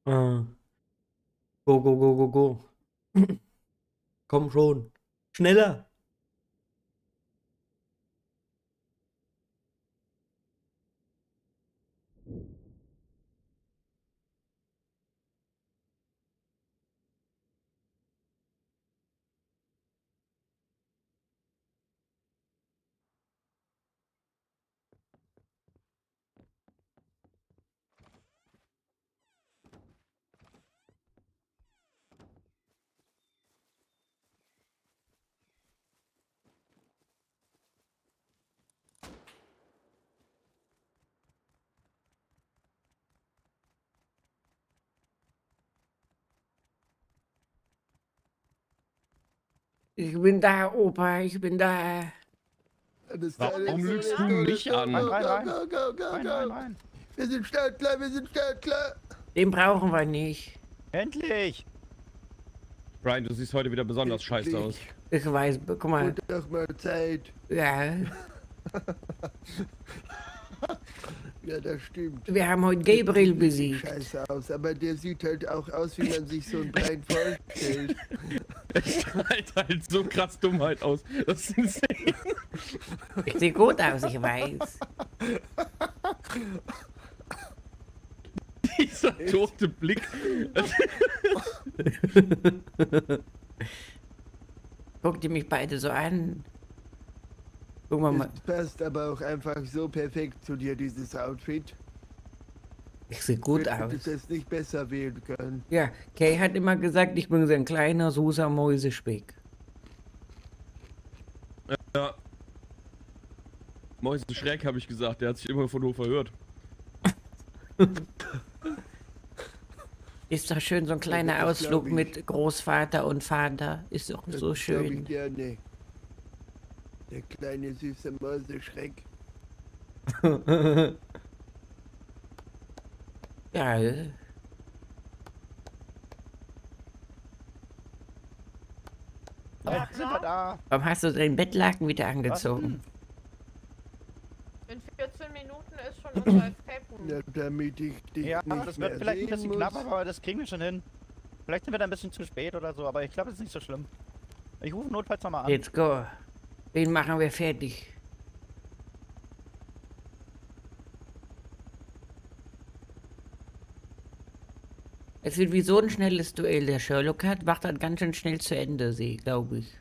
Äh, go, go, go, go, go. Komm schon. Schneller. Ich bin da, Opa, ich bin da. Warum lügst du mich an? Rein. Wir sind startklar, wir sind startklar. Den brauchen wir nicht. Endlich! Brian, du siehst heute wieder besonders scheiße aus. Ich weiß, guck mal. Und doch mal Zeit. Ja, Ja, das stimmt. wir haben heute Gabriel besiegt. Scheiße aus, aber der sieht halt auch aus, wie man sich so ein Brian vorstellt. Er strahlt halt so krass Dummheit aus. Das ist insane. Ich sehe gut aus, ich weiß. Dieser tote Blick. Guckt ihr mich beide so an? Guck mal. Es passt aber auch einfach so perfekt zu dir, dieses Outfit. Ich sehe gut Du aus. hättest es nicht besser wählen können. Ja, Kay hat immer gesagt, ich bin so ein kleiner, süßer Mäusespeck. Ja. Mäuse Schreck, habe ich gesagt. Der hat sich immer von hoch verhört. Ist doch schön, so ein kleiner das glaub Ausflug ich. mit Großvater und Vater. Ist doch so Das glaub ich schön. gerne. Der kleine süße Mäuseschreck. Ja, Jetzt sind wir da! warum hast du deinen Bettlaken wieder angezogen? In 14 Minuten ist schon unser Escape Room. Ja, damit ich dich Ja, nicht das mehr wird vielleicht ein sehen bisschen muss. knapp, aber das kriegen wir schon hin. Vielleicht sind wir da ein bisschen zu spät oder so, aber ich glaube, es ist nicht so schlimm. Ich rufe notfalls nochmal an. Let's go. Den machen wir fertig. Es wird wie so ein schnelles Duell. Der Sherlock hat, macht dann ganz schön schnell zu Ende, glaube ich.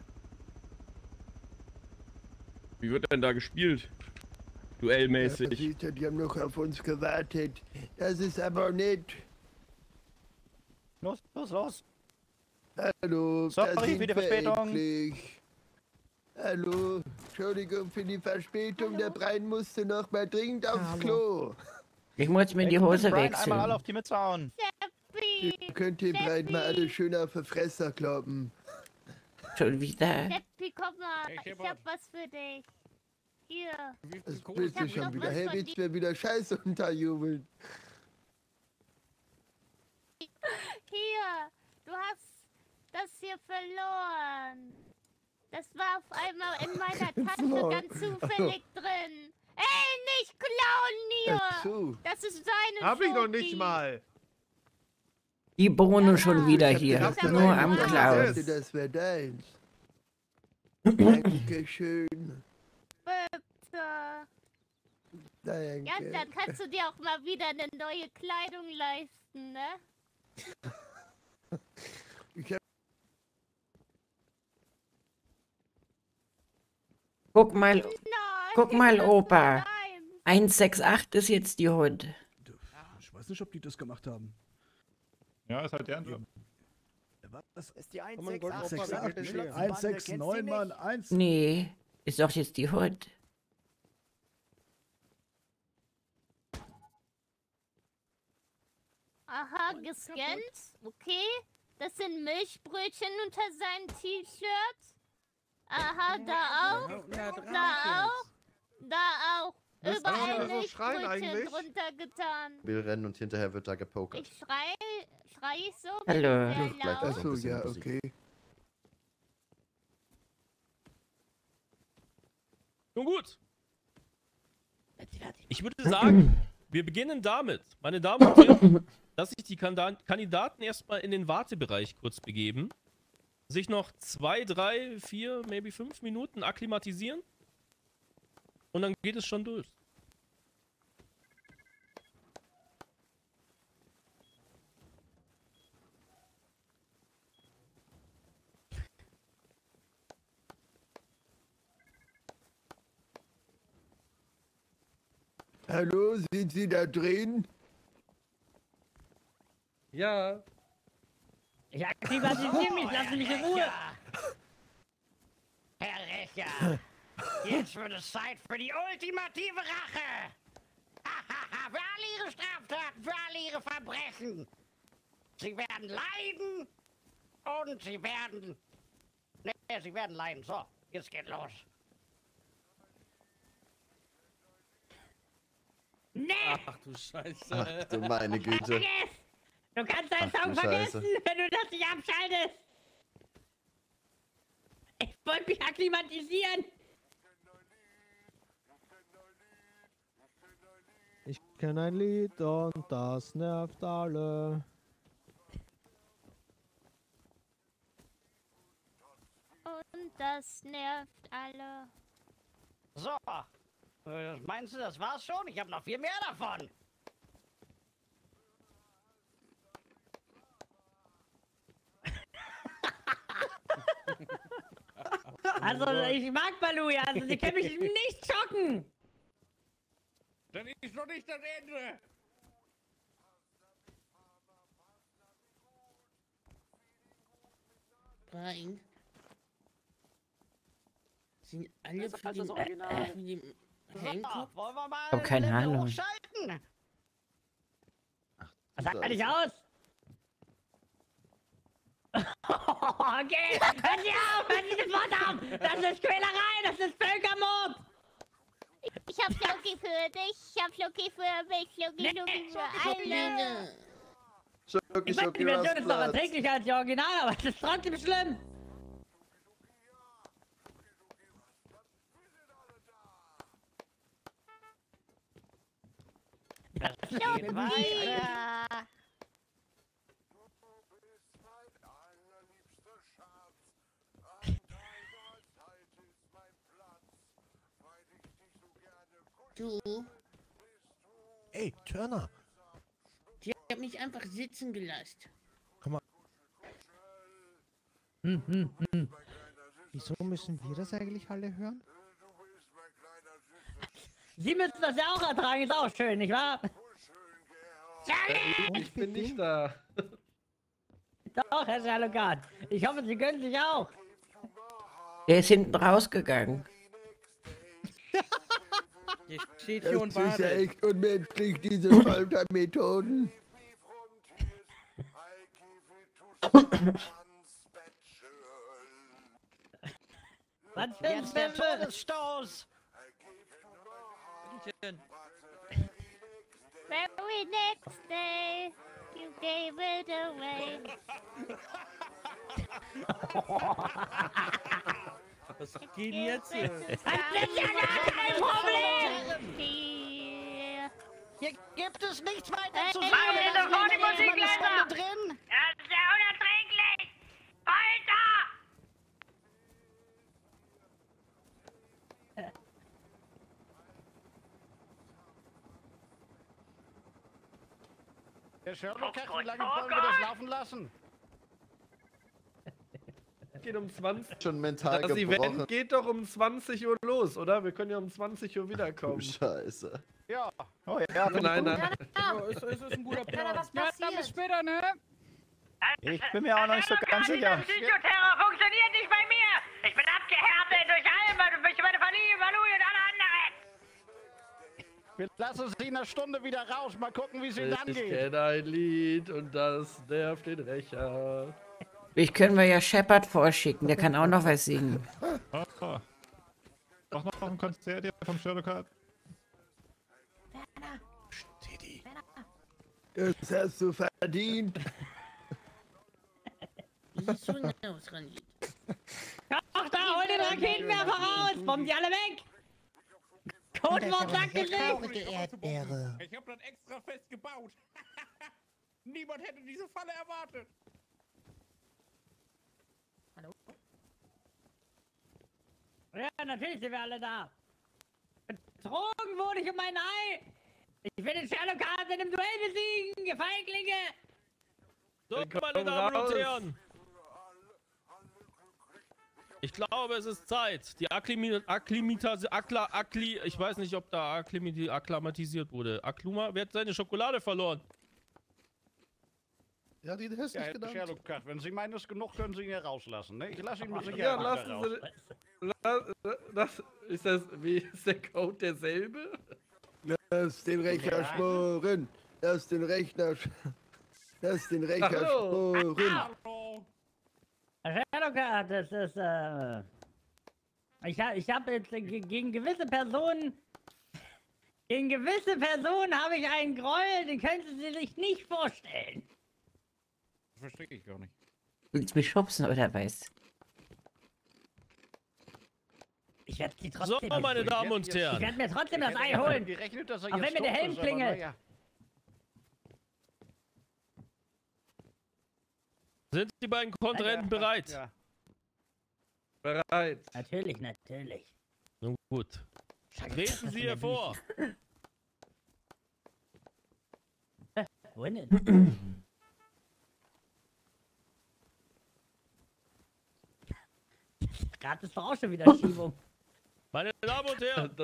Wie wird denn da gespielt? Ja, Duellmäßig. siehst du, die haben noch auf uns gewartet. Das ist aber nett. Los, los, los! Hallo, Sorry da sind für die wir Verspätung. endlich. Hallo, Entschuldigung für die Verspätung. Der Brian musste noch mal dringend aufs Klo. Ich muss mir die Ich muss Hose Brian einmal alle wechseln. auf die Mütze hauen. Ihr könnt den Brian mal alle schön auf die Fresse kloppen. Schon wieder. Seppi, komm mal, ich hab was für dich. Hier. Das willst du hab schon noch wieder. was Hey, von willst du mir wieder Scheiße unterjubeln? Hier, du hast das hier verloren. Das war auf einmal in meiner Tasche ganz zufällig drin. Ey, nicht klauen, Ach Neo! so. Das ist seine Hab ich noch Schoki. nicht mal. Die Bohne schon wieder Ich hab hier. gedacht, Nur Brian am dachte, Klaus. das wäre deins. Dankeschön. Bitte. Danke. Ja, dann kannst du dir auch mal wieder eine neue Kleidung leisten, ne? Ich hab Nein, Guck mal, das Opa. ist deins. 168 ist jetzt die Hut. Ich weiß nicht, ob die das gemacht haben. Ja, ist halt deren Job. Was? Ist die Oh mein Gott, 168. 169, Mann, 1. Nee, ist doch jetzt die Hut. Aha, gescannt. Okay. Das sind Milchbrötchen unter seinem T-Shirt. Aha, da auch. Da auch. Da auch. Was Überall kann man so schreien Milchbrötchen eigentlich? drunter getan. Will rennen und hinterher wird da gepokert. Ich schrei ich so? Hallo. Sehr Bleibt laut. das Achso, bisschen ja, Musik. okay. Nun gut. Ich würde sagen, wir beginnen damit, meine Damen und Herren, dass sich die Kandidaten erstmal in den Wartebereich kurz begeben, sich noch 2, 3, 4, maybe 5 Minuten akklimatisieren und dann geht es schon durch. Hallo, sind Sie da drin? Ja. Ich aktiviere mich, lassen mich in Ruhe. Herr Rächer, jetzt wird es Zeit für die ultimative Rache. Für alle Ihre Straftaten, für alle Ihre Verbrechen. Sie werden leiden und Sie werden... Ne, Sie werden leiden. So, jetzt geht los. Nee! Ach du Scheiße. Ach du meine Güte. Vergiss! Du kannst deinen Ach Song du vergessen, Scheiße. wenn du das nicht abschaltest! Ich wollte mich akklimatisieren! Ich kenne ein Lied und das nervt alle. Und das nervt alle. So, meinst du, das war's schon? Ich habe noch viel mehr davon. Also, ich mag Baluja, also sie können mich nicht schocken! Das ist noch nicht das Ende. Rein. Sind alle Das für ist den, das Original. für den So, Hancock? wollen wir mal Ich hab keine Level Ahnung. hochschalten? Was sagt er nicht aus? Okay, hören Sie auf! Hören Sie sofort auf! Das ist Quälerei! Das ist Völkermord! Ich hab Floki für dich, ich hab Floki für mich, Floki für alle. Schoki, Ich weiß, die Schoki, Version ist noch was erträglicher als die Original, aber es ist trotzdem schlimm! Geht weiter. Du, Ey, Turner. die hat mich einfach sitzen gelassen. Wieso müssen wir das eigentlich alle hören? Sie müssen das ja auch ertragen, ist auch schön, nicht wahr? Ich bin nicht da. Doch, Herr Schalukat. Ich hoffe, Sie gönnen sich auch. Der ist hinten rausgegangen. Hier steht hier und Das ist ja wartet. echt unmenschlich, diese Foltermethoden. Was für ein Jetzt der Film? Todesstoß. Very next day, you gave it away. Was geht denn jetzt hier? Das ist ja gar kein Problem! Hier gibt es nichts weiter zu Hey, sagen. hey, Wir lassen sofort ihn die erstmal Musik eine leiser. Stunde drin. Das ist ja unerträglich! Alter! Herr Sherlock, wie lange wollen wir das laufen lassen? Geht um 20. Schon mental Das gebrochen. Event geht doch um 20 Uhr los, oder? Wir können ja um 20 Uhr Du wiederkommen. Scheiße. Ja. Oh ja, Nein. Es ist ein guter Plan. Was passiert? Bis später, ne? Ich bin mir auch noch nicht so ganz sicher. Psychoterror funktioniert nicht bei mir! Ich bin abgehärtet durch meine Familie, Baluja und alle anderen! Wir lassen sie in einer Stunde wieder raus. Mal gucken, wie es ihnen dann Ich geht. kenne ein Lied und das nervt den Rächer. Ich können wir ja Shepard vorschicken, der kann auch noch was singen. Oh. Auch noch ein Konzert hier vom Sherlock. Das hast du verdient. Wie siehst du denn aus, Ranjit? Ach da, hol den Raketenwerfer raus! Bomben die alle weg! Codewort Sackgesicht! Erdbeere. Ich hab das extra fest gebaut. Niemand hätte diese Falle erwartet. Hallo? Ja, natürlich sind wir alle da. Betrogen wurde ich um mein Ei. Ich will den Sherlock Holmes in einem Duell besiegen, ihr Feiglinge. So, meine Damen und Herren. Ich glaube, es ist Zeit. Die ich weiß nicht, ob da akklimatisiert wurde. Wer hat seine Schokolade verloren? Ja, die hässlich Ja, genannt. Sherlock Holmes, wenn Sie meinen, es ist genug, können Sie ihn hier rauslassen. Ne? Ich lasse ihn mit Ja, Sicherheit lassen raus. Wie ist der Code derselbe? Lass den Rechner schmoren. Lass den Rechner schmoren. Hallo. Sherlock Holmes, das ist, ich habe jetzt gegen gewisse Personen habe ich einen Groll, den können Sie sich nicht vorstellen. Das verstehe ich gar nicht. Willst du mich schubsen oder was? Ich werde sie trotzdem... So, meine Damen und Herren. Ich werde mir trotzdem das Ei holen. Gerechnet, dass er Auch wenn jetzt mir der tot Helm ist, aber klingelt. naja. Sind die beiden Kontrahenten bereit? Ja. Bereit. Natürlich, natürlich. Nun gut. Treten Sie hervor. Wohin denn? Gerade ist doch auch schon wieder Schiebung. Meine Damen und Herren.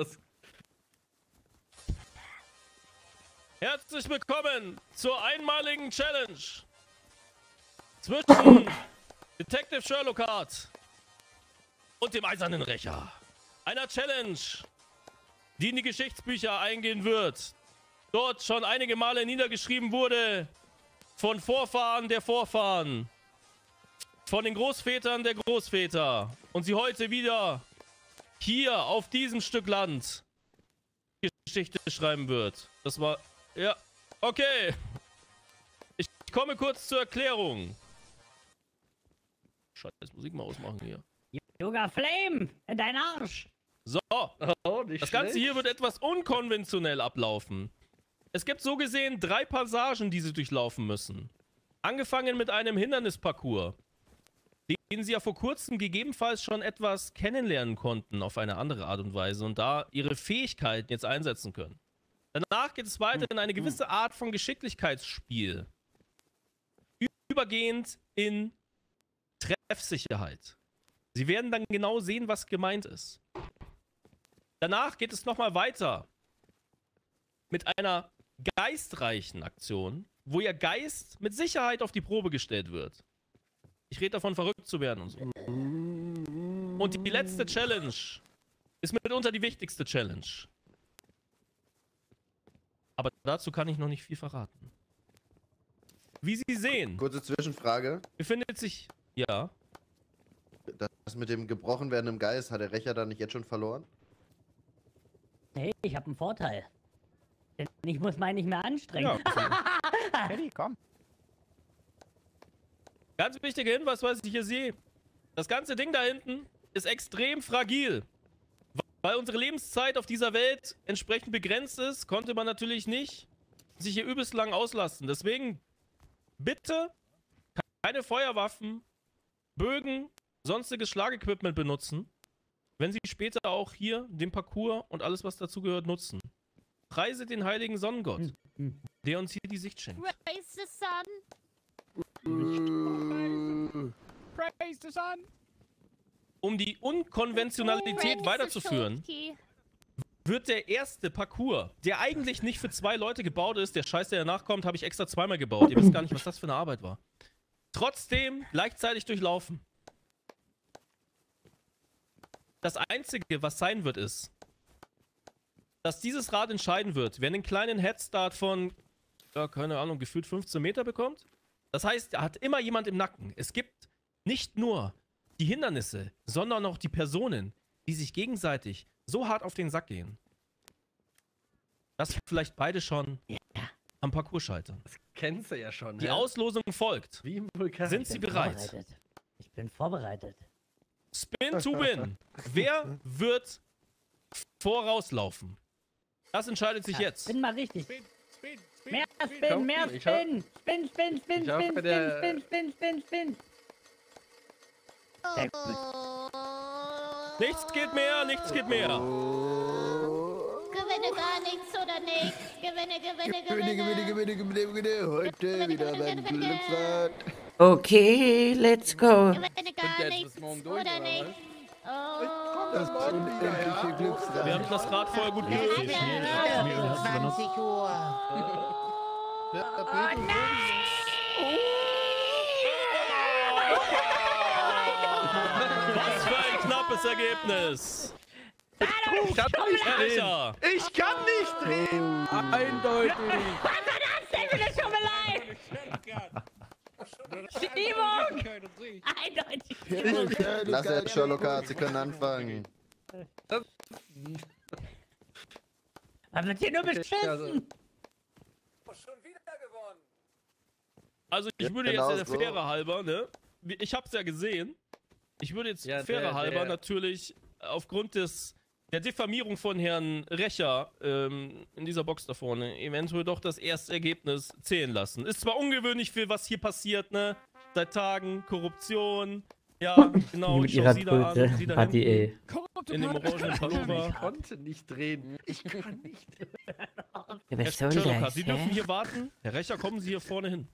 Herzlich willkommen zur einmaligen Challenge zwischen Detective Sherlock Holmes und dem Eisernen Rächer. Einer Challenge, die in die Geschichtsbücher eingehen wird. Dort schon einige Male niedergeschrieben wurde von Vorfahren der Vorfahren, von den Großvätern der Großväter und sie heute wieder hier auf diesem Stück Land Geschichte schreiben wird. Das war... Ja, okay. Ich komme kurz zur Erklärung. Scheiße, Musik mal ausmachen hier. Yoga Flame in deinen Arsch. So, das Ganze hier wird etwas unkonventionell ablaufen. Es gibt so gesehen 3 Passagen, die Sie durchlaufen müssen. Angefangen mit einem Hindernisparcours, den Sie ja vor kurzem gegebenenfalls schon etwas kennenlernen konnten auf eine andere Art und Weise und da Ihre Fähigkeiten jetzt einsetzen können. Danach geht es weiter in eine gewisse Art von Geschicklichkeitsspiel. Übergehend in Treffsicherheit. Sie werden dann genau sehen, was gemeint ist. Danach geht es nochmal weiter mit einer geistreichen Aktion, wo Ihr Geist mit Sicherheit auf die Probe gestellt wird. Ich rede davon, verrückt zu werden und so. Und die letzte Challenge ist mitunter die wichtigste Challenge. Aber dazu kann ich noch nicht viel verraten. Wie Sie sehen... Kurze Zwischenfrage. Befindet sich... Ja. Das mit dem gebrochen werdenden Geist, hat der Rächer dann nicht jetzt schon verloren? Hey, ich habe einen Vorteil. Denn ich muss meinen nicht mehr anstrengen. Ja. Teddy, komm. Ganz wichtiger Hinweis, was ich hier sehe. Das ganze Ding da hinten ist extrem fragil. Weil unsere Lebenszeit auf dieser Welt entsprechend begrenzt ist, konnte man natürlich nicht sich hier übelst lang auslassen. Deswegen bitte keine Feuerwaffen, Bögen, sonstiges Schlagequipment benutzen, wenn Sie später auch hier den Parcours und alles, was dazugehört, nutzen. Preise den heiligen Sonnengott, der uns hier die Sicht schenkt. Praise the sun. Praise the sun. Um die Unkonventionalität weiterzuführen, wird der erste Parcours, der eigentlich nicht für 2 Leute gebaut ist, der Scheiß, der danach kommt, habe ich extra zweimal gebaut. Ihr wisst gar nicht, was das für eine Arbeit war. Trotzdem gleichzeitig durchlaufen. Das Einzige, was sein wird, ist, dass dieses Rad entscheiden wird, wer einen kleinen Headstart von, ja, keine Ahnung, gefühlt 15 Meter bekommt. Das heißt, er hat immer jemand im Nacken. Es gibt nicht nur die Hindernisse, sondern auch die Personen, die sich gegenseitig so hart auf den Sack gehen, dass vielleicht beide schon am Parcours scheitern. Das kennst du ja schon. Die Auslosung folgt. Wie im Vulkan. Sind Sie bereit? Ich bin vorbereitet. Spin to win. Wer wird vorauslaufen? Das entscheidet sich jetzt. Bin mal richtig. Mehr Spin, mehr Spin! Spin, Spin, Spin, Spin, Spin, Spin, Spin, Spin! Sehr gut. Nichts geht mehr, nichts geht mehr. Gewinne gar nichts oder nichts. Gewinne. Heute wieder beim Glücksrad. Okay, let's go. Gewinne gar nichts oder nichts. Das unendliche Glücksrad. Wir haben das Rad vorher gut genutzt. 20 Uhr. Was für ein knappes Ergebnis. Ich kann nicht Herr drehen. Recher. Ich kann nicht drehen. Eindeutig. Stimmung! Eindeutig. Lass jetzt Sherlock Hart, Sie können anfangen. Man wird hier nur beschissen. Also ich würde jetzt der Fähre halber, ne? Ich hab's ja gesehen. Ich würde jetzt Fähre halber natürlich aufgrund der Diffamierung von Herrn Recher in dieser Box da vorne eventuell doch das erste Ergebnis zählen lassen. Ist zwar ungewöhnlich für was hier passiert, ne? Seit Tagen, Korruption. Ja, genau. Mit ihrer Sie da Brüte an, sie da hat die hinten in dem orangenen Pullover. Ich konnte nicht drehen. Ich kann nicht. Ja, Herr was soll Sherlock, das? Sie dürfen hier warten. Herr Recher, kommen Sie hier vorne hin.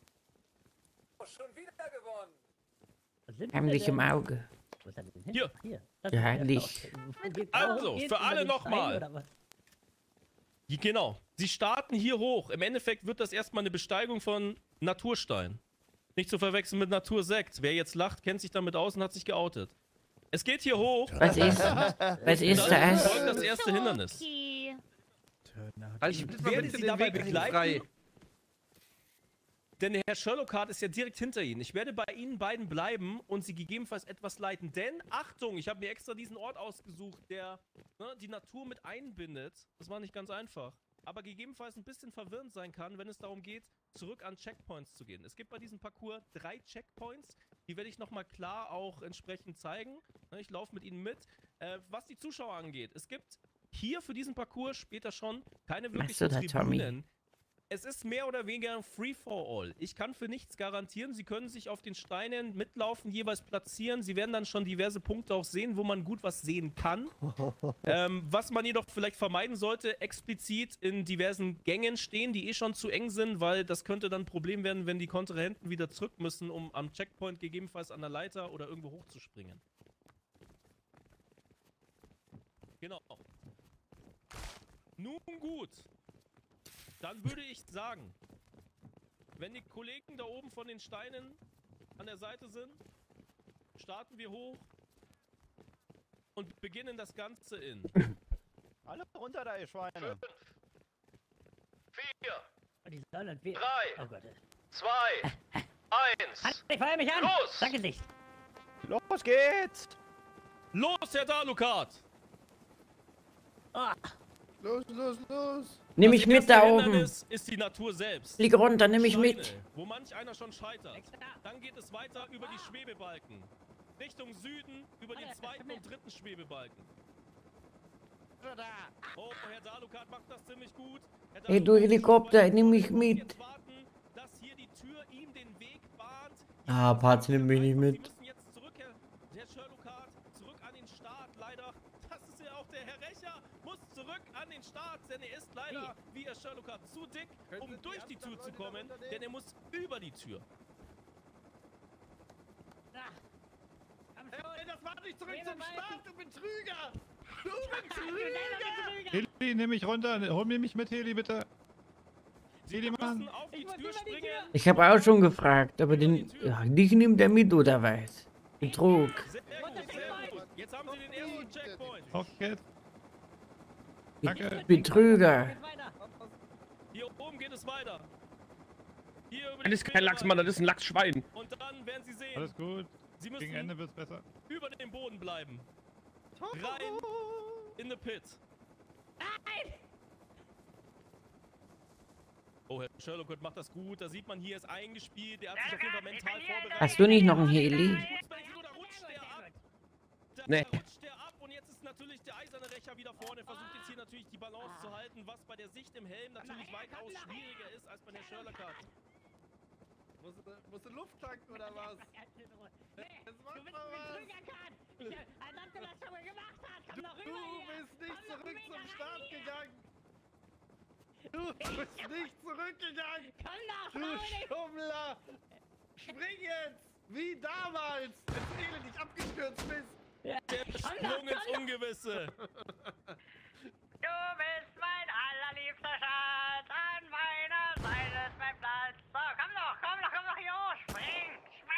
Haben dich im Auge. Hier. Ja, nicht. Also, für alle nochmal. Genau. Sie starten hier hoch. Im Endeffekt wird das erstmal eine Besteigung von Naturstein. Nicht zu verwechseln mit Natursekt. Wer jetzt lacht, kennt sich damit aus und hat sich geoutet. Es geht hier hoch. Was ist das? Folgt das erste Hindernis. Also, Ich werde Sie dabei begleiten. Denn der Herr Sherlock Hart ist ja direkt hinter Ihnen. Ich werde bei Ihnen beiden bleiben und Sie gegebenenfalls etwas leiten. Denn, Achtung, ich habe mir extra diesen Ort ausgesucht, der die Natur mit einbindet. Das war nicht ganz einfach. Aber gegebenenfalls ein bisschen verwirrend sein kann, wenn es darum geht, zurück an Checkpoints zu gehen. Es gibt bei diesem Parcours 3 Checkpoints. Die werde ich nochmal klar auch entsprechend zeigen. Ich laufe mit Ihnen mit. Was die Zuschauer angeht, es gibt hier für diesen Parcours später schon keine wirklichen Tribünen. Es ist mehr oder weniger Free for All. Ich kann für nichts garantieren. Sie können sich auf den Steinen mitlaufen, jeweils platzieren. Sie werden dann schon diverse Punkte auch sehen, wo man gut was sehen kann. Was man jedoch vielleicht vermeiden sollte, explizit in diversen Gängen stehen, die eh schon zu eng sind, weil das könnte dann ein Problem werden, wenn die Kontrahenten wieder zurück müssen, um am Checkpoint gegebenenfalls an der Leiter oder irgendwo hochzuspringen. Genau. Nun gut. Dann würde ich sagen, wenn die Kollegen da oben von den Steinen an der Seite sind, starten wir hoch und beginnen das Ganze in Alle runter da, ihr Schweine. 5, 4, Die sollen das 3, oh Gott. 2, 1. Ich feuer mich an! Los! Danke nicht! Los geht's! Los, Herr Dalukat! Oh. Los. Nimm mich mit da oben. Hindernis ist die Natur selbst. Flieg runter, nimm mich Steine, mit. Wo manch einer schon scheitert. Dann geht es weiter über die Schwebebalken. Richtung Süden über den zweiten und dritten Schwebebalken. Oh, Herr Dalukat macht das ziemlich gut. Hey, du Helikopter, nimm mich mit. Jetzt warten, dass hier die Tür ihm den Weg bahnt. Ah, Parts nimmt mich nicht Sie mit. müssen jetzt zurück, Herr Sherlock Hart, zurück an den Start, leider. Das ist ja auch der Herr Recher, muss zurück an den Start, denn er ist leider, wie Herr Sherlock Hart, zu dick, um durch die Tür zu kommen, denn er muss über die Tür. Hey, das war nicht zurück zum Start, du Betrüger! Du Betrüger! Heli, nimm mich runter. Hol mir mich mit, Heli, bitte. Heli, Mann. Auf die Tür springen. Ich habe auch schon gefragt, aber dich nimmt er mit oder was? Betrug. Sehr gut, sehr gut. Jetzt haben Sie den ersten Checkpoint. Auf geht's. Danke. Betrüger. Hier oben geht es weiter. Hier über Das ist kein Lachsmann, das ist ein Lachsschwein. Und dann werden Sie sehen, Alles gut. Sie Gegen müssen Ende wird's besser. über dem Boden bleiben. Rein in the pit. Nein! Oh, Herr Sherlock macht das gut. Da sieht man, hier ist eingespielt. Der hat sich auf jeden Fall mental vorbereitet. Hast du nicht noch ein Heli? Da Nee. rutscht der ab und jetzt ist natürlich der eiserne Rächer wieder vorne, versucht jetzt hier natürlich die Balance zu halten, was bei der Sicht im Helm natürlich weitaus schwieriger ist als bei der Sherlock Card. Musst du Luft tanken oder was? Nee, du bist ein Betrüger, Kat. Als ob du das schon mal gemacht hast. Komm doch rüber hier. Du bist nicht Komm doch zurück einen zum Meter Start rein hier. gegangen. Du bist nicht zurückgegangen. Komm doch, Du Schummler. Spring jetzt. Wie damals, als du elendig abgestürzt bist. Der Sprung ins Ungewisse. Du bist mein allerliebster Schatz, an meiner Seite ist mein Platz. So, komm doch, hier hoch, spring.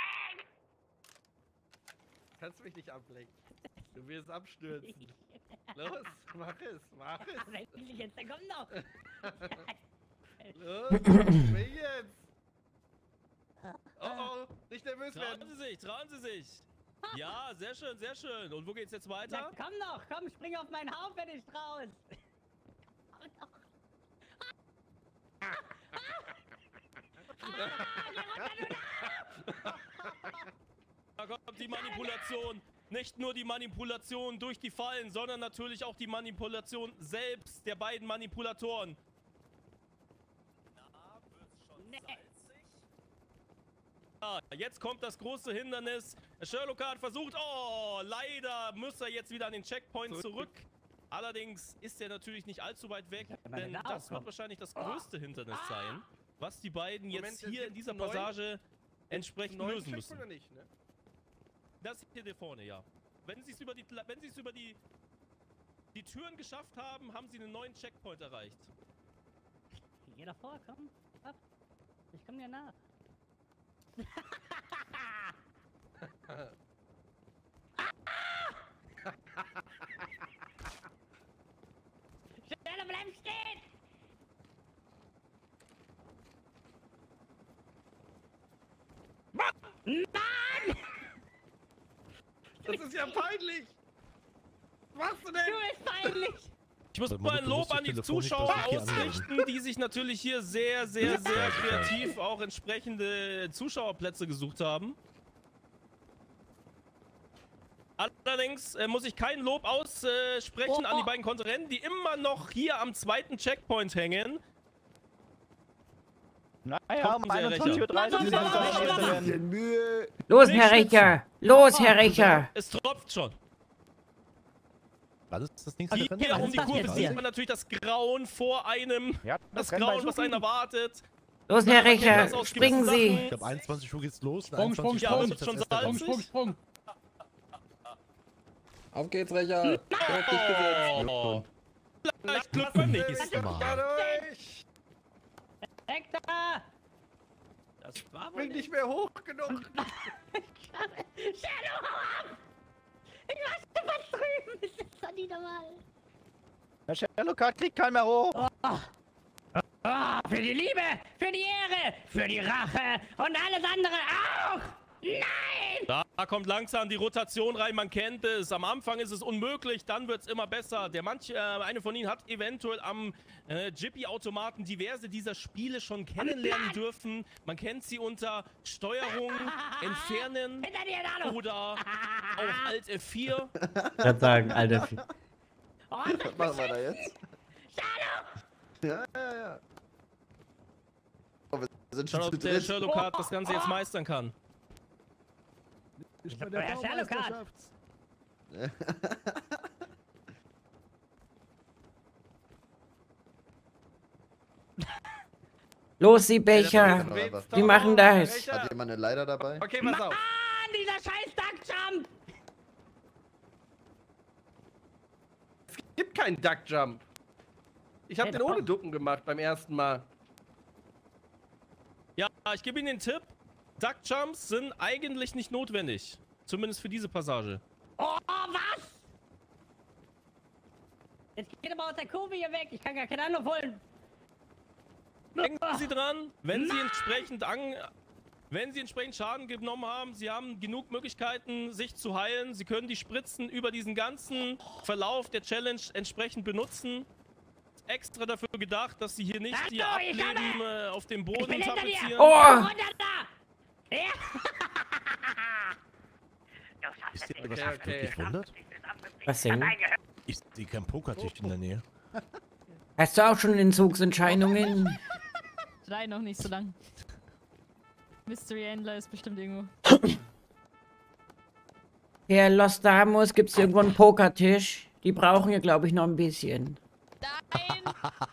Kannst mich nicht ablenken. Du wirst abstürzen. Los, mach es. Wenn ich jetzt, dann komm doch. Los, spring jetzt. Oh, nicht nervös werden. Trauen Sie sich. Ja, sehr schön, sehr schön. Und wo geht's jetzt weiter? Na, komm doch, komm, spring auf meinen Haufen, wenn ich traust. Da kommt die Manipulation. Nicht nur die Manipulation durch die Fallen, sondern natürlich auch die Manipulation selbst der beiden Manipulatoren. Ah, jetzt kommt das große Hindernis. Sherlock hat versucht, leider muss er jetzt wieder an den Checkpoint zurück. Allerdings ist er natürlich nicht allzu weit weg, denn das wird wahrscheinlich das größte Hindernis sein, was die beiden jetzt hier in dieser Passage entsprechend lösen müssen. Oder nicht, ne? Das ist hier vorne, ja. Wenn sie es über die Türen geschafft haben, haben sie einen neuen Checkpoint erreicht. Geh davor, komm. Ab. Ich komm dir nach. Schneller, bleib stehen! Mann! Das ist ja peinlich! Was machst du denn? Du bist peinlich! Ich muss mal ein Lob an die Zuschauer ausrichten, die sich natürlich hier sehr kreativ auch entsprechende Zuschauerplätze gesucht haben. Allerdings muss ich kein Lob aussprechen an die beiden Kontrahenten, die immer noch hier am zweiten Checkpoint hängen. Naja, um 21:30 Uhr. Los, Herr Rächer! Los, Herr Rächer! Es tropft schon. Was ist das Ding? Hier um die Kurve sieht man natürlich das Grauen vor einem. Ja, das Grauen, was einen erwartet. Los, Herr Rächer! Springen Sie! Ich glaube, 21 Uhr geht's los. Sprung. Auf geht's, Rächer! Vielleicht Glück beim nächsten Mal. Hector! Das war wohl nicht mehr hoch genug. Shadow, hau ab! Ich weiß was drüben ist. Das ist doch nicht normal. Der Sherlock kriegt keinen mehr hoch. Für die Liebe, für die Ehre, für die Rache und alles andere auch! Nein! Da kommt langsam die Rotation rein, man kennt es. Am Anfang ist es unmöglich, dann wird es immer besser. Eine von Ihnen hat eventuell am Jippy-Automaten diverse dieser Spiele schon kennenlernen dürfen. Man kennt sie unter Steuerung, Entfernen oder auch Alt F4. Ich kann sagen, Alt F4. Was machen wir da jetzt? Ja. Oh, wir sind schon Schau, zu ob der dritt. Sherlock Hart das Ganze jetzt meistern kann. Ich bei der Baumeisterschaft. Los, Sie Becher! Die machen das! Hat jemand eine Leiter dabei? Okay, pass auf. Mann, dieser scheiß Duckjump! Es gibt keinen Duckjump. Ich habe den ohne Ducken gemacht beim ersten Mal. Ja, ich gebe Ihnen den Tipp. Duckjumps sind eigentlich nicht notwendig. Zumindest für diese Passage. Oh, was? Jetzt geht aber aus der Kurve hier weg. Ich kann gar keinen Anruf holen. Denken Sie dran, wenn Sie entsprechend Schaden genommen haben, Sie haben genug Möglichkeiten, sich zu heilen. Sie können die Spritzen über diesen ganzen Verlauf der Challenge entsprechend benutzen. Extra dafür gedacht, dass Sie hier nicht Ihr Ableben auf dem Boden tapezieren. Oh! Ist dir was wirklich wundert? Was denn? Ich sehe keinen Pokertisch in der Nähe. Hast du auch schon Entzugsentscheidungen? Nein, noch nicht so lang. Mystery Händler ist bestimmt irgendwo. Herr Los Damos, gibt's irgendwo einen Pokertisch? Die brauchen ja, glaube ich, noch ein bisschen. Nein!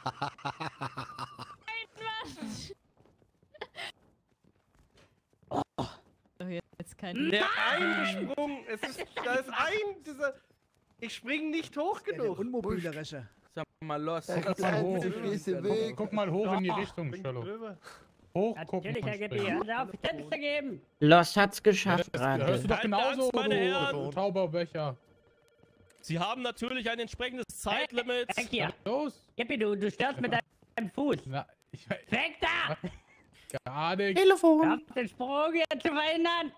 Oh, jetzt kein... Der eingesprungen. Da ist dieser... Ich spring nicht hoch genug. Der unmobile Resche. Sag mal, los. Guck mal hoch in die Richtung, Sherlock. Hoch gucken Natürlich, und Herr Gibi, springen. hören Sie auf, Tipps zu geben. Los hat's geschafft Das hörst gerade. du doch genauso, meine du Herren. Tauberbecher. Sie haben natürlich ein entsprechendes Zeitlimit. Weg hier. Los. Gibi, du störst mit deinem Fuß. Na, Weg da! Gar nicht. Telefon. Auf den Sprung hier zu verhindern.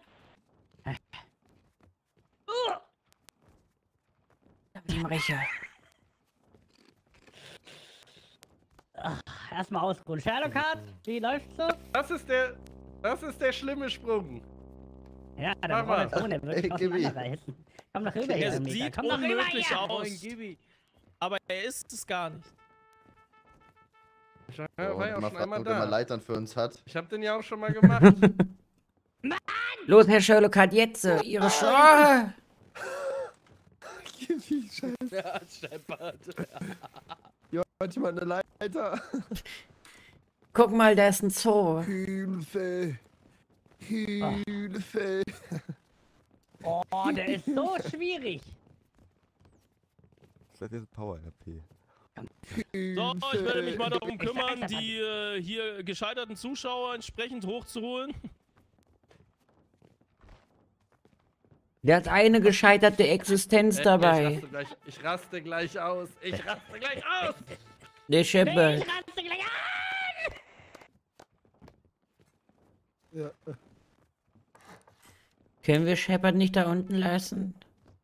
Dem Recher. Erstmal ausruhen. Sherlock Hart, wie läuft's so? Das ist der schlimme Sprung. Ja, dann brauchen wir jetzt ohne wirklich auseinanderreißen. Komm doch rüber hier, Er Mieter. sieht Komm doch rüber unmöglich hier. aus. Aber er ist es gar nicht. Ich war ja auch schon einmal wenn man da. Leitern für uns hat. Ich hab den ja auch schon mal gemacht. Los, Herr Sherlock hat jetzt Ihre Chance. Ja, Shepard. Ja, manchmal eine Leiter. Guck mal, da ist ein Zoo. Hilfe. Hilfe. Oh, der ist so schwierig. Das ist jetzt Power-RP. So, ich werde mich mal darum kümmern, die hier gescheiterten Zuschauer entsprechend hochzuholen. Der hat eine gescheiterte Existenz dabei. Ich raste gleich aus. Ich raste gleich aus. Der Shepard. Ich raste gleich an! Ja. Können wir Shepard nicht da unten lassen?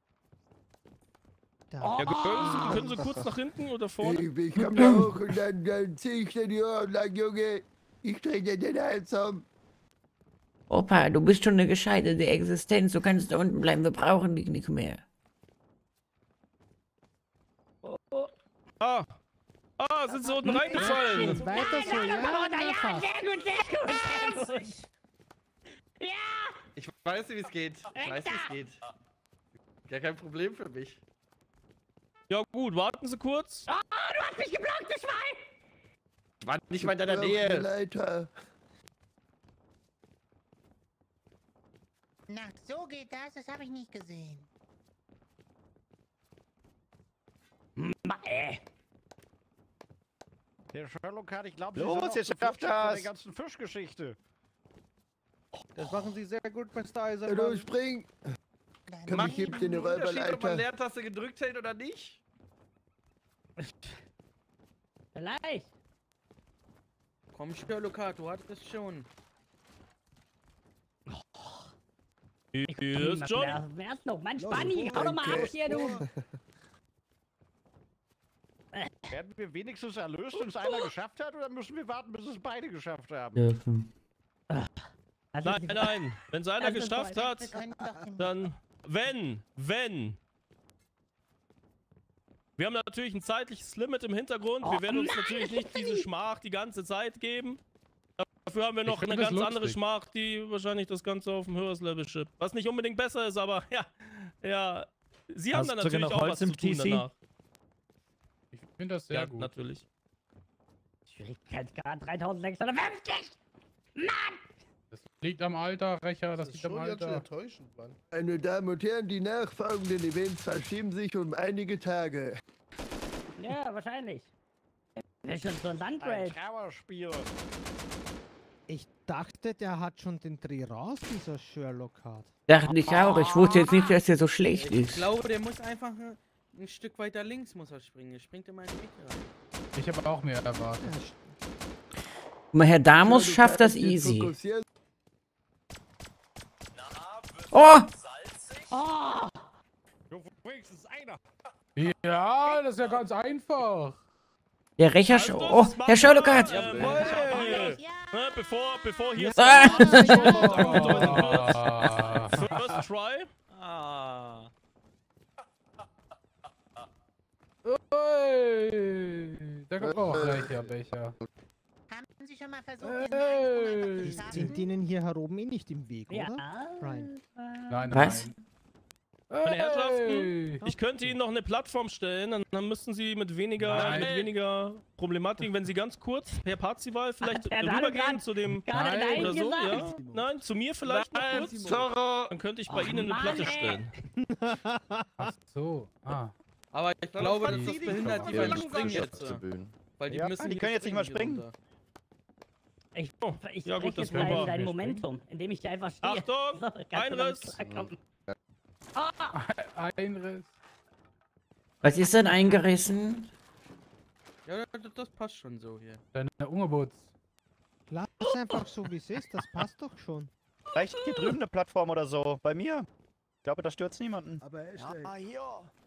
Ja, können Sie kurz nach hinten oder vorne? Ich komm da hoch und dann zieh ich dir die Ohren lang, Junge. Ich dreh dir den Hals um. Opa, du bist schon eine gescheiterte Existenz. Du kannst da unten bleiben. Wir brauchen dich nicht mehr. Sind Sie unten reingefallen? Weiter so, ja, fast. Sehr gut, sehr gut. Ja! Ich weiß, wie es geht. Ich weiß, wie es geht. Gar kein Problem für mich. Ja gut, warten Sie kurz. Oh, du hast mich geblockt, du Schwein! Ich war nicht mal in deiner Eine Nähe. Leiter. Na, so geht das, das habe ich nicht gesehen. Der Sherlock hat, ich glaube, Los, Sie ihr sind schafft noch von der das. ganzen Fischgeschichte. Das machen Sie sehr gut, Mr. Eisenmann. Los, spring. Komm, ich geb dir eine Unterschied, ob man Räuberleiter. Leertaste gedrückt hält oder nicht? Vielleicht. Komm, Sherlock, du hattest es schon. Hier ist John. Wer ist noch? Mann, Spanni, hau doch mal ab hier, du. Werden wir wenigstens erlöst, wenn es einer geschafft hat, oder müssen wir warten, bis es beide geschafft haben? Dürfen. Nein, nein. Wenn es einer geschafft hat, dann... Wenn. Wir haben natürlich ein zeitliches Limit im Hintergrund. Wir werden uns natürlich nicht diese Schmach die ganze Zeit geben. Dafür haben wir noch eine ganz andere Schmach, die wahrscheinlich das Ganze auf ein höheres Level schippt. Was nicht unbedingt besser ist, aber ja. Sie haben dann natürlich auch was zu tun danach. Ich finde das sehr gut. Natürlich. Schwierigkeitsgrad 3650! Mann! Das liegt am Alter, Recher, das liegt am Alter. enttäuschend, Mann. Meine Damen und Herren, die nachfolgenden Events verschieben sich um einige Tage. Ja, wahrscheinlich. Das ist schon so ein Sundrail. Trauerspiel. Ich dachte, der hat schon den Dreh raus, dieser Sherlock Hart. Dachte ich auch. Ich wusste jetzt nicht, dass der so schlecht Ich ist. glaube, der muss einfach ein Stück weiter links muss er springen. Er springt immer in die Mitte rein. Ich habe auch mehr erwartet. Guck mal, Herr Damos schafft das easy. Oh! Oh! Wenigstens einer. Ja, das ist ja ganz einfach. Der Recher... Oh, Herr Sherlock hat... Bevor hier... First try. Hey, da kommt auch gleich der Becher. Haben Sie schon mal versucht, den Die sind Ihnen hier heroben eh nicht im Weg, Ja. oder? Brian. Nein, Was? nein. Meine Herrschaften, ich könnte Ihnen noch eine Plattform stellen, dann müssten Sie mit weniger Problematik, wenn Sie ganz kurz per Parzival vielleicht Hat der rübergehen Daniel zu dem gerade Nein oder so, gesagt? ja? Nein, zu mir vielleicht noch Nein, kurz. Zorro. Dann könnte ich bei Ach, Ihnen eine Mann, Platte ey. stellen. Ach so. Ah. Aber ich glaube, dass das behindert die beim langsam Springen jetzt. abzubühen. Weil die Ja, müssen die hier können jetzt nicht mal hier springen. runter. Ich Ja, gut, breche das jetzt können wir. dein Momentum, indem ich hier einfach stehe. Achtung, So, kannst du Einriss. damit klarkommen. Einriss. Was ist denn eingerissen? Ja, das passt schon so hier. Deine Ungebots. Lass es einfach so, wie es ist. Das passt doch schon. Vielleicht hier drüben eine Plattform oder so. Bei mir. Ich glaube, da stürzt niemanden. Aber echt, hier.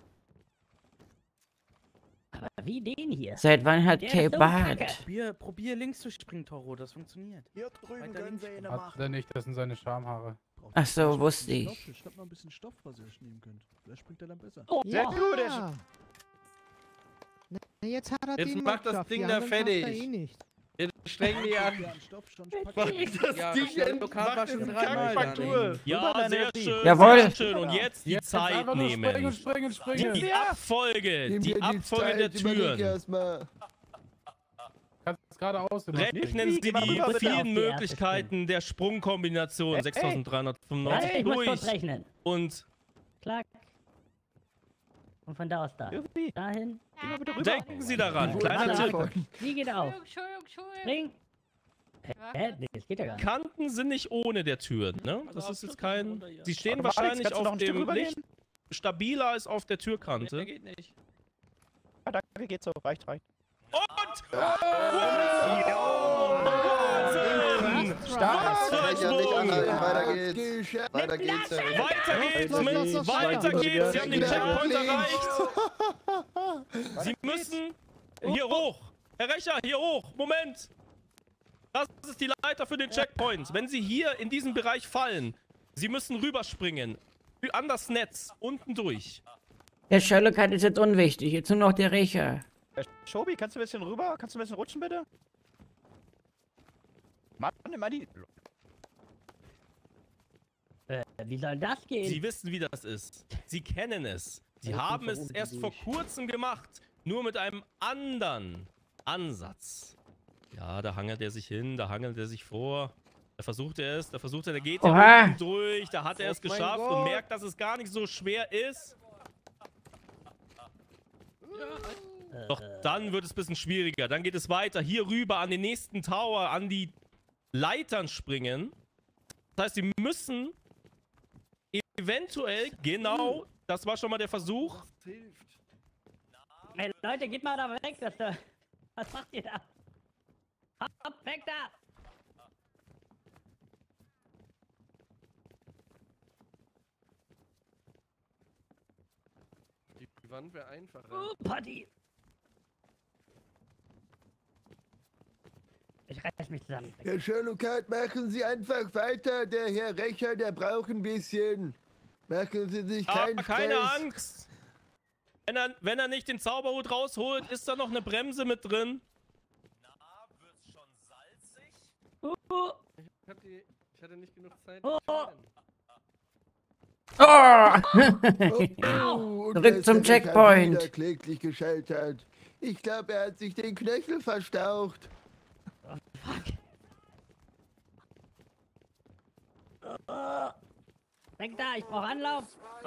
Aber wie den hier? Seit wann hat Der Kay ist so Bart? kacke. Probier links zu springen, Toro, das funktioniert. Hier drüben Weiter können links wir ihn Hat machen. er nicht, das sind seine Schamhaare. Ach so, wusste ich. Ich hab noch ein bisschen Stoff, was ihr euch nehmen könnt. Vielleicht springt er dann besser. Oh, Sehr gut, Ja. Na, jetzt hat er Jetzt den macht noch das geschafft, die Ding da anderen schafft er fertig. eh nicht. Jetzt streng die an. Ja, Stoff schon Das ja, Ding lokal war schon dreimal Kackfaktur. Ja, sehr schön, Jawohl. sehr schön. Und jetzt die Zeit einfach nur nehmen. springen. Die Abfolge Nimm dir Abfolge der Zeit, überleg Türen. erstmal. Kannst geradeaus. oder? Rechnen Sie Geh mal die rüber, bitte, auf die vielen erste Möglichkeiten der Sprungkombination Hey. 6395 Ich muss kurz durch. rechnen. Und Klack. Und von da aus da. Irgendwie. Dahin. denken Sie daran, kleiner Warte, Tipp. Wie geht auf? Entschuldigung. Spring. Nee, das geht ja gar nicht. Kanten sind nicht ohne der Türen, ne? Das ist jetzt kein... Sie stehen Warte mal, Alex, wahrscheinlich kannst du noch auf ein Stück dem rübergehen? Licht stabiler als auf der Türkante. geht nicht. Ah, danke, geht so. Reicht. Und... Stark. Recher nicht anhalten, weiter geht's. Geschafft. Weiter geht's. der Recher. Weiter geht's, weiter geht's. Sie haben den Checkpoint erreicht. Sie müssen hier hoch. Herr Recher, hier hoch. Moment. Das ist die Leiter für den Checkpoint. Wenn Sie hier in diesem Bereich fallen, Sie müssen rüberspringen. An das Netz, unten durch. Der Sherlock hat ist jetzt unwichtig. Jetzt nur noch der Recher. Shobi, kannst du ein bisschen rüber? Kannst du ein bisschen rutschen, bitte? Mann, nimm mal die... Wie soll das gehen? Sie wissen, wie das ist. Sie kennen es. Sie haben es erst vor kurzem gemacht. Nur mit einem anderen Ansatz. Ja, da hangelt er sich hin, da hangelt er sich vor. Da versucht er es, da geht er Oha. unten durch, da hat er es geschafft und merkt, dass es gar nicht so schwer ist. Doch dann wird es ein bisschen schwieriger. Dann geht es weiter. Hier rüber an den nächsten Tower, an die Leitern springen. Das heißt, sie müssen eventuell, genau, das war schon mal der Versuch. Hey, Leute, geht mal da weg. Was macht ihr da? Hopp, weg da! Die Wand wäre einfacher. Oh, Party! Ich reiß mich zusammen. Herr Sherlock, machen Sie einfach weiter. Der Herr Recher, der braucht ein bisschen. Machen Sie sich keinen Aber keine Stress. Angst. Wenn er nicht den Zauberhut rausholt, ist da noch eine Bremse mit drin. Na, wird's schon salzig? Ich hatte nicht genug Zeit. Oh, Zurück zum Checkpoint. Wieder kläglich gescheitert. Ich glaube, er hat sich den Knöchel verstaucht. Weg da, ich brauche Anlauf.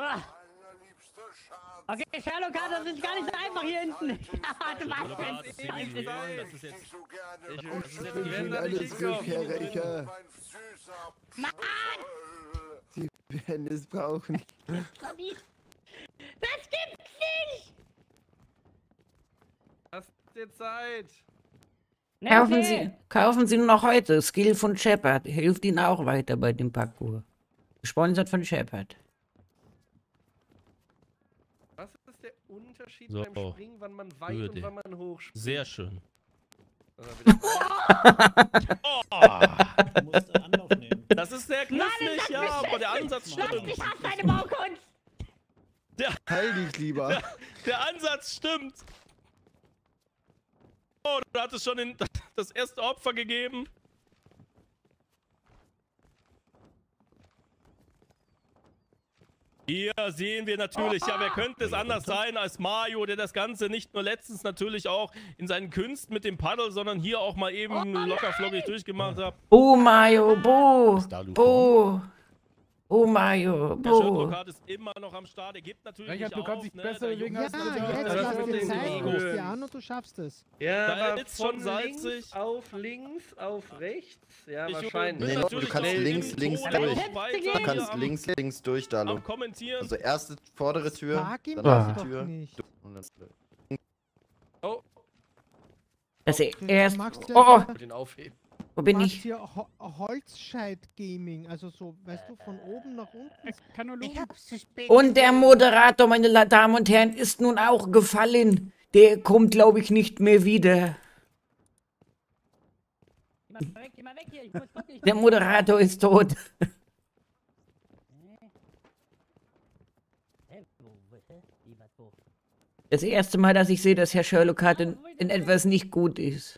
Okay, Sherlock, das ist gar nicht so einfach hier hinten. Du machst es. Das ist jetzt... Wir sind alles Glück, Herr Recher. Mann! Sie werden es brauchen. Das gibt's nicht! Hast dir Zeit. Kaufen Sie nur noch heute. Skill von Shepard. Hilft Ihnen auch weiter bei dem Parcours. Gesponsert von Shepard. Was ist der Unterschied So, beim Springen, wann man weit Würde. und wann man hoch springt? Sehr schön. Du musst Anlauf nehmen. Das ist sehr knifflig, ja, aber der Ansatz Lass stimmt. mich auf deine Baukunst! Heil dich lieber. Der Ansatz stimmt. du hattest schon das erste Opfer gegeben. Hier sehen wir natürlich, ja, wer könnte es anders sein als Mario, der das Ganze nicht nur letztens natürlich auch in seinen Künsten mit dem Paddel, sondern hier auch mal eben locker flockig durchgemacht hat. Oh, Mario, Bo. Oh, Mario, Der Sherlock ist immer noch am Start, er gibt natürlich Richard, nicht du kannst auf, dich ne? besser bewegen als Ja, du jetzt lass dir Zeit, ruf dir an und du schaffst es. Ja, Da aber ist schon von salzig. links auf links auf rechts? Ja, Ich wahrscheinlich. Nee, du kannst links durch. Du kannst am links durch, Dalu. Kommentieren. Also erste vordere Tür, Sag ihm danach das die doch Tür. nicht. Und dann Oh, Das erst. machst ja Oh, den aufheben. wo bin machst ich? hier Holzscheit-Gaming, also so, weißt du, von oben nach unten. Ich hab's zu spät. Und der Moderator, meine Damen und Herren, ist nun auch gefallen. Der kommt, glaube ich, nicht mehr wieder. Geh mal weg hier, ich muss gucken. Der Moderator ist tot. Das erste Mal, dass ich sehe, dass Herr Sherlock in etwas nicht gut ist.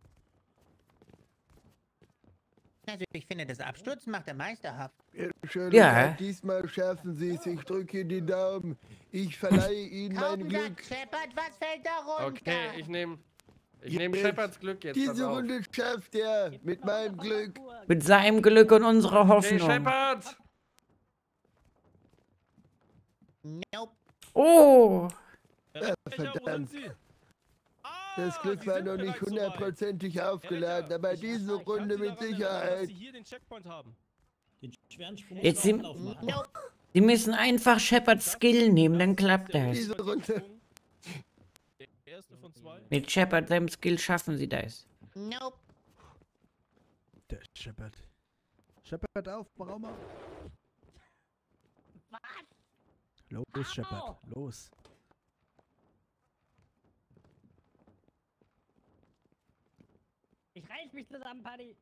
Also ich finde, das Abstürzen macht er meisterhaft. Sherlock, Ja. diesmal schaffen Sie es. Ich drücke die Daumen. Ich verleihe Ihnen mein Glück. Shepard, was fällt da runter? Okay, ich nehme Jetzt. Shepards Glück jetzt. pass Diese auf. Runde schafft er mit meinem Glück. Mit seinem Glück und unserer Hey, Hoffnung. Shepard! Nope. Oh, Verdammt. Das Glück war noch nicht hundertprozentig aufgeladen, aber diese Runde mit Sicherheit. Hier den Checkpoint haben. jetzt Sie müssen einfach Shepards Skill nehmen, dann klappt das. Diese Runde. Der erste von zwei. Mit Shepard seinem Skill schaffen Sie das. Nope. Der Shepard. Shepard auf, Raum auf. Los, Shepard, los. Ich reiß mich zusammen, Paddy.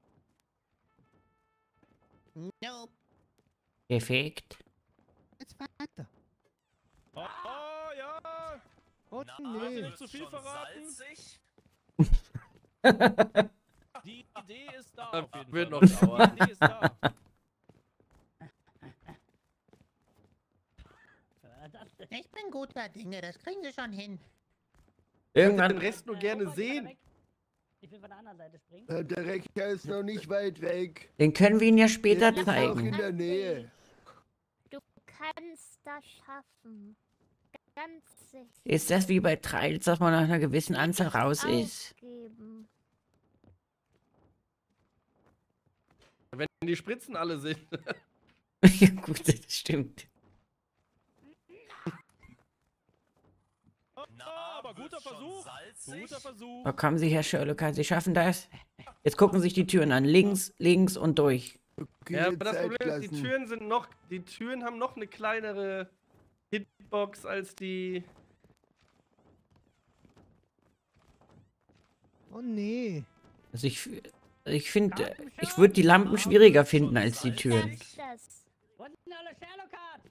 Nope. Perfekt. Jetzt weiter. Oh, ja. Oh, Wollen Sie nee. nicht zu viel verraten? Die Idee ist da auf jeden Wird Fall. noch dauern. Die Idee ist da. Ich bin guter Dinge, das kriegen sie schon hin. Den Irgendwann, Rest nur gerne sehen. Ich will von der anderen Seite springen. Der Rechter ist noch nicht weit weg. den können wir Ihnen ja später Er ist auch in zeigen. der Nähe. Du kannst das schaffen. Ganz sicher. Ist das wie bei Trials, dass man nach einer gewissen Anzahl raus ist? Aufgeben. Wenn die Spritzen alle sind. Ja gut, das stimmt. Aber guter Versuch. Guter Versuch. Da kommen Sie, Herr Sherlock, Sie schaffen das. Jetzt gucken sich die Türen an. Links, links und durch. Ja, aber das Zeit Problem ist, lassen. die Türen haben noch eine kleinere Hitbox als die. Oh nee. Also ich finde, ich würde die Lampen schwieriger finden als die Türen. Das. Wo ist denn alle Sherlock-Card?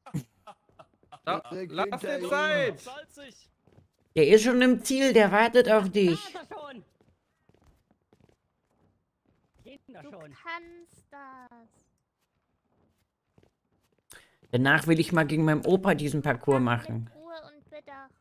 Lass dir Zeit! Salzig. Der ist schon im Ziel, der wartet auf Da dich. ist er schon. Geht doch Du schon. kannst das. Danach will ich mal gegen meinen Opa diesen Parcours machen. Mit Ruhe und Bedacht.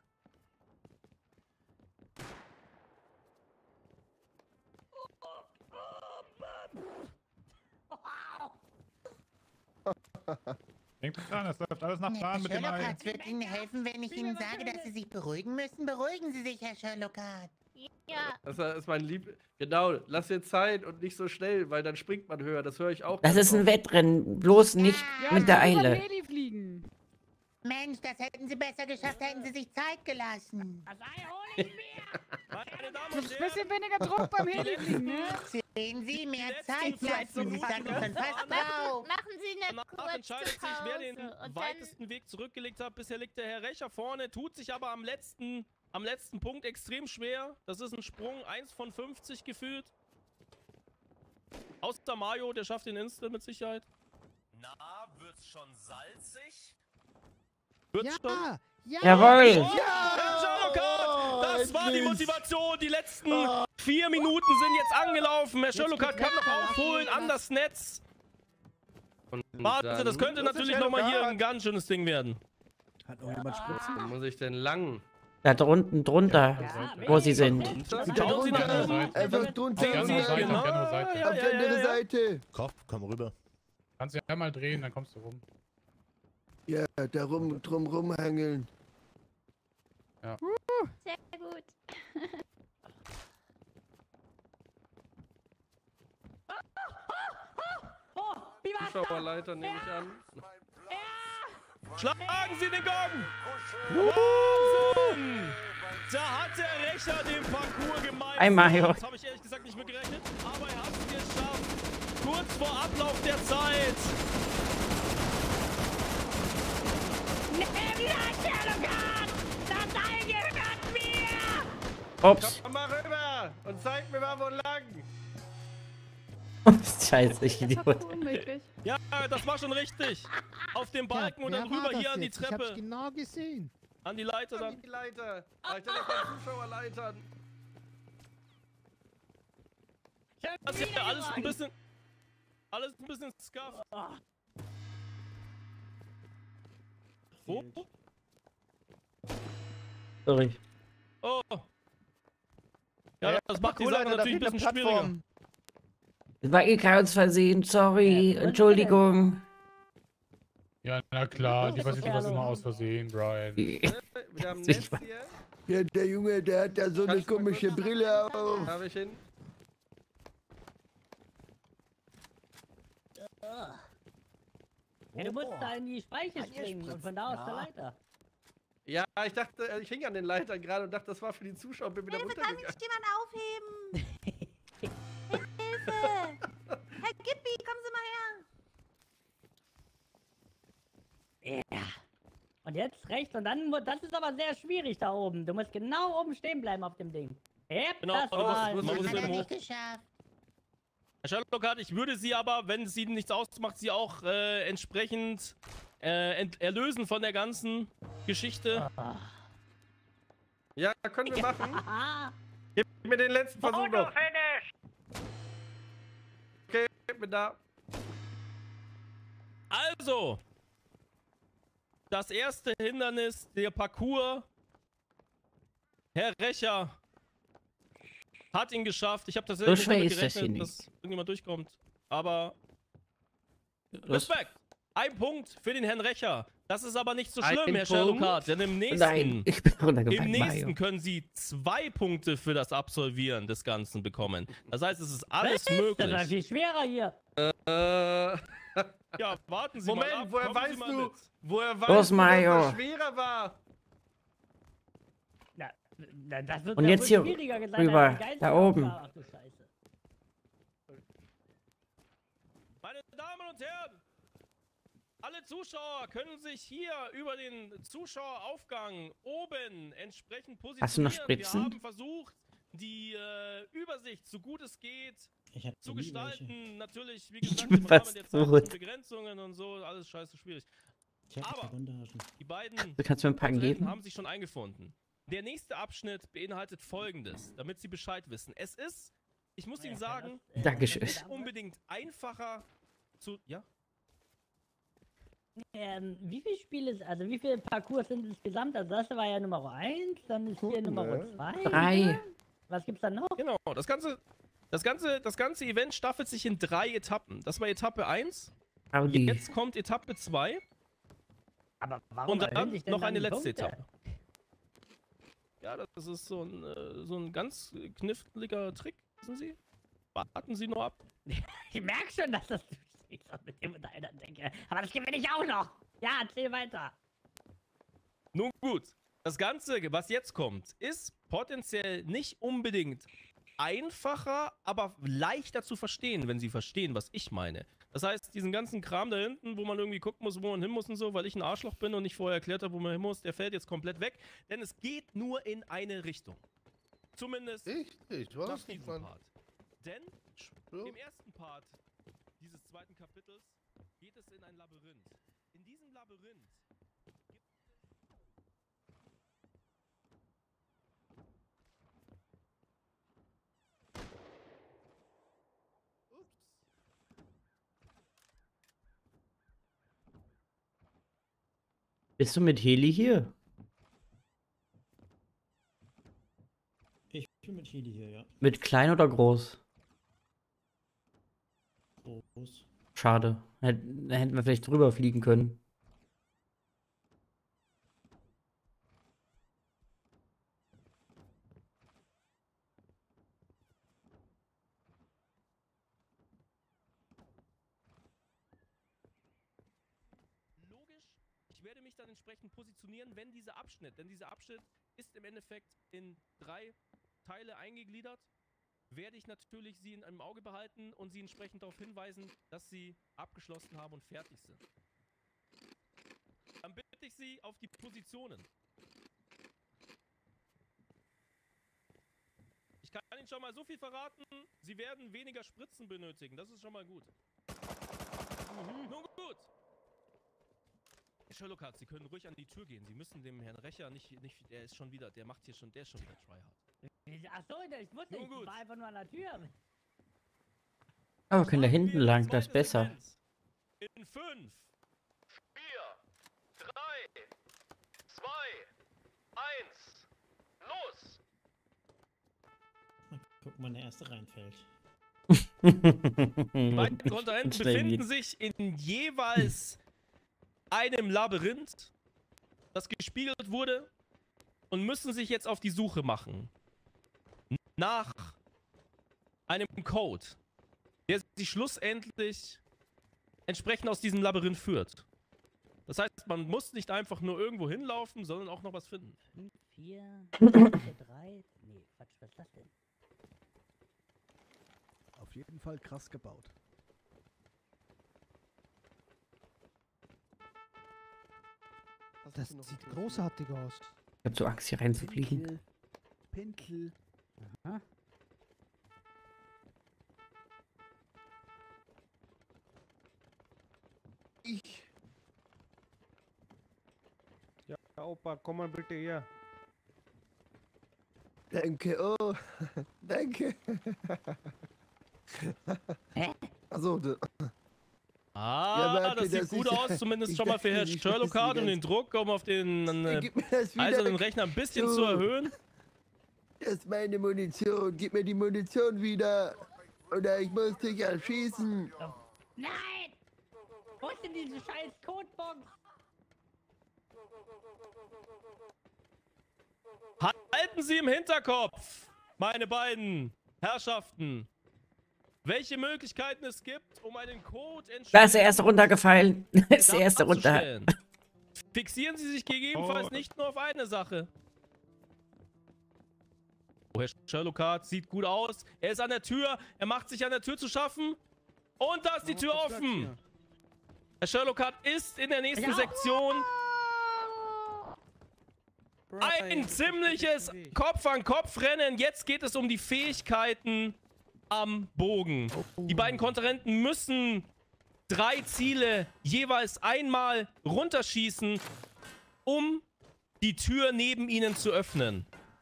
Denkt dran, es läuft alles nach Plan mit dem Sherlock Ei. wird Ihnen helfen, wenn ich Ihnen sage, dass Sie sich beruhigen müssen. Beruhigen Sie sich, Herr Sherlock. Ja. Das ist mein Lieb. Genau, lass dir Zeit und nicht so schnell, weil dann springt man höher. Das höre ich auch. Das ganz ist ein oft. Wettrennen, bloß nicht mit der Eile. Mensch, das hätten Sie besser geschafft, hätten Sie sich Zeit gelassen. Das Ei hol ich mir. Meine Damen Das und ist ein Herren. bisschen weniger Druck beim Heli-Fliegen, ne? Sehen Sie, mehr letzten Zeit zwei lassen. Sie standen schon fast drauf. Machen Sie eine Danach kurze entscheidet sich, wer den Pause. Und weitesten Weg zurückgelegt hat. Bisher liegt der Herr Recher vorne, tut sich aber am letzten Punkt extrem schwer. Das ist ein Sprung, 1 von 50 gefühlt. Außer Mario, der schafft den Instant mit Sicherheit. Na, wird's schon salzig? Wird's schon? Jawohl! Herr Sherlock, das war die Motivation. Die letzten 4 Minuten sind jetzt angelaufen. Herr Sherlock kann noch aufholen an das Netz. Warte, das könnte natürlich nochmal hier ein ganz schönes Ding werden. Hat noch jemand Spritzen? Wo muss ich denn lang? Da drunten drunter, wo sie sind. Schauen Sie nach oben. Einfach drunter. Auf die andere Seite, auf die andere Seite. Auf die andere Seite. Kopf, komm rüber. Kannst du einmal drehen, dann kommst du rum. Ja, drum rumhangeln. Ja. Sehr gut. Zuschauerleiter nehme ich an. Schlagen Sie den Gong! Wahnsinn! Da hat der Rächer den Parcours gemeistert. Einmal, ja. Das habe ich ehrlich gesagt nicht mehr gerechnet, aber er hat es geschafft. Kurz vor Ablauf der Zeit. Nimm das, Sherlock! Das Teil gehört mir! Ups. Komm mal rüber und zeig mir mal, wo lang. Scheiße, ich Idiot. Ja, das war schon richtig. Auf dem Balken und dann rüber hier an die Ich hab's Treppe. genau gesehen. An die Leiter dann. An die Leiter. Ich dachte, das Zuschauerleitern. Das ist ja alles ein bisschen scuff. Wo? Sorry. Oh. Ja, das macht die Sache natürlich ein bisschen schwieriger. Das war eh kein Versehen, sorry. Entschuldigung. Ja, na klar, die passiert sowas immer aus Versehen, Brian. Wir haben Netz hier. Ja, der Junge, der hat da so eine komische Brille auf. Habe ich hin. Ja, du musst da in die Speiche springen und von da aus zur Leiter. Ja, ich dachte, ich hing an den Leitern gerade und dachte, das war für die Zuschauer. Bin wieder runtergegangen. Kann sich jemand aufheben? Hilfe! Herr Gippi, kommen Sie mal her! Ja. Und jetzt rechts und dann, das ist aber sehr schwierig da oben. Du musst genau oben stehen bleiben auf dem Ding. Yep, Genau, das war man muss eben hoch. Geschafft. Herr Sherlock, ich würde Sie aber, wenn es Ihnen nichts ausmacht, Sie auch entsprechend erlösen von der ganzen Geschichte. Ja, können wir machen. Gib mir den letzten Versuch noch. Okay, gib mir da. Also, das erste Hindernis, der Parcours. Herr Rächer hat ihn geschafft. Ich habe tatsächlich schwer nicht ist damit das hier gerechnet, nicht. dass irgendjemand durchkommt. Aber Respekt. Ein Punkt für den Herrn Rächer. Das ist aber nicht so schlimm, Ein Herr Punkt? Sherlock, denn im nächsten, Nein, ich bin runtergefallen. im nächsten Mario. können Sie 2 Punkte für das Absolvieren des Ganzen bekommen. Das heißt, es ist alles Das war möglich. viel schwerer hier. Ja, warten Sie Moment, mal ab. woher Kommen Sie weißt mal du, mit. woher weißt Los, du, dass Mario. das schwerer war? Na, das wird Und ja jetzt wohl hier schwieriger sein, rüber, als die Geister da oben. aufbauen. Ach du Scheiße. Meine Damen und Herren, alle Zuschauer können sich hier über den Zuschaueraufgang oben entsprechend positionieren. Hast du noch Spritzen? Wir haben versucht, die Übersicht, so gut es geht, zu gestalten. Natürlich, wie gesagt, bin im Rahmen fast der tot. zeitlichen Begrenzungen und so, alles scheiße schwierig. Aber die beiden Du kannst mir ein paar Athleten geben? haben sich schon eingefunden. Der nächste Abschnitt beinhaltet Folgendes, damit Sie Bescheid wissen. Es ist, ich muss Ihnen sagen, Dankeschön. nicht unbedingt einfacher zu... Ja? Wie viele Spiele, also wie viele Parcours sind insgesamt? Also das war ja Nummer 1, dann ist hier Nummer 2. 3. Was gibt's dann noch? Genau, das ganze Event staffelt sich in 3 Etappen. Das war Etappe 1. Audi. Jetzt kommt Etappe 2. Aber warum Und erhöhen dann sich denn noch dann eine die letzte Punkte? Etappe. Ja, das ist so ein ganz kniffliger Trick, wissen Sie? Warten Sie nur ab. Ich merke schon, dass das ich so mit dem und einer denke. Aber das gewinne ich auch noch. Ja, erzähl weiter. Nun gut, das Ganze, was jetzt kommt, ist potenziell nicht unbedingt einfacher, aber leichter zu verstehen, wenn Sie verstehen, was ich meine. Das heißt, diesen ganzen Kram da hinten, wo man irgendwie gucken muss, wo man hin muss und so, weil ich ein Arschloch bin und nicht vorher erklärt habe, wo man hin muss, der fällt jetzt komplett weg, denn es geht nur in eine Richtung. Zumindest war das nach nicht, diesem Mann? Part. Denn im ersten Part dieses zweiten Kapitels geht es in ein Labyrinth. In diesem Labyrinth Bist du mit Heli hier? Ich bin mit Heli hier, ja. Mit klein oder groß? Groß. Schade. Da hätten wir vielleicht drüber fliegen können. Ich werde mich dann entsprechend positionieren, wenn dieser Abschnitt, denn dieser Abschnitt ist im Endeffekt in 3 Teile eingegliedert, werde ich natürlich Sie in einem Auge behalten und Sie entsprechend darauf hinweisen, dass Sie abgeschlossen haben und fertig sind. Dann bitte ich Sie auf die Positionen. Ich kann Ihnen schon mal so viel verraten, Sie werden weniger Spritzen benötigen, das ist schon mal gut. Nun gut. Sherlock Holmes, Sie können ruhig an die Tür gehen. Sie müssen dem Herrn Rächer nicht, der ist schon wieder, der ist schon wieder tryhard. Achso, ich wusste nicht, ich war einfach nur an der Tür. Aber wir können da hinten lang, das ist besser. In 5, 4, 3, 2, 1, los! Mal gucken, wann der erste reinfällt. Die beiden Kontrahenten befinden sich in jeweils einem Labyrinth, das gespiegelt wurde, und müssen sich jetzt auf die Suche machen nach einem Code, der sie schlussendlich entsprechend aus diesem Labyrinth führt. Das heißt, man muss nicht einfach nur irgendwo hinlaufen, sondern auch noch was finden. 5, 4, 3, nee, Quatsch, was ist das denn? Auf jeden Fall krass gebaut. Das sieht großartig aus. Ich hab so Angst, hier reinzufliegen. Pinkel. Aha. Ja, Opa, komm mal bitte her. Danke, oh. Danke. Hä? Achso, Ah, das sieht gut aus, zumindest schon mal für Herrn Sherlock Holmes und den Druck, um auf den eisernen Rechner ein bisschen zu erhöhen. Das ist meine Munition. Gib mir die Munition wieder. Oder ich muss dich erschießen. Nein! Wo ist denn diese scheiß Codebox? Halten Sie im Hinterkopf, meine beiden Herrschaften, welche Möglichkeiten es gibt, um einen Code Da ist der erste runtergefallen. Da ist der erste runter. darzustellen. Fixieren Sie sich gegebenenfalls nicht nur auf eine Sache. Oh, Herr Sherlock Holmes sieht gut aus. Er ist an der Tür. Er macht sich an der Tür zu schaffen. Und da ist die Tür offen. Herr Sherlock Holmes ist in der nächsten Sektion. Ein ziemliches Kopf-an-Kopf-Rennen. Jetzt geht es um die Fähigkeiten am Bogen. Die beiden Kontrahenten müssen 3 Ziele jeweils einmal runterschießen, um die Tür neben ihnen zu öffnen.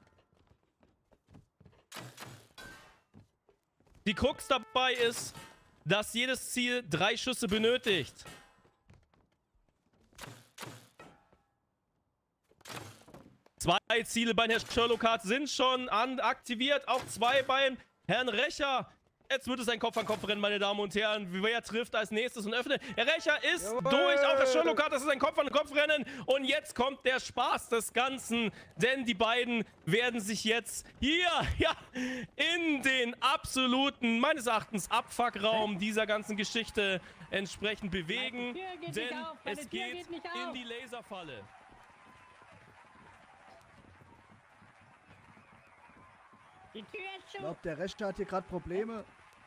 Die Krux dabei ist, dass jedes Ziel 3 Schüsse benötigt. Zwei Ziele bei Herrn Sherlock Holmes sind schon aktiviert, auch 2 beim Herrn Rächer. Jetzt wird es ein Kopf-an-Kopf-Rennen, meine Damen und Herren. Wer trifft als nächstes und öffnet? Herr Rächer ist durch, auch Herr Sherlock Holmes, das ist ein Kopf-an-Kopf-Rennen. Und jetzt kommt der Spaß des Ganzen, denn die beiden werden sich jetzt hier, in den absoluten, meines Erachtens, Abfuck-Raum dieser ganzen Geschichte entsprechend bewegen. Denn es geht in die Laserfalle. Die Tür ist Ich zu. glaube, der Rechter hat hier gerade Probleme.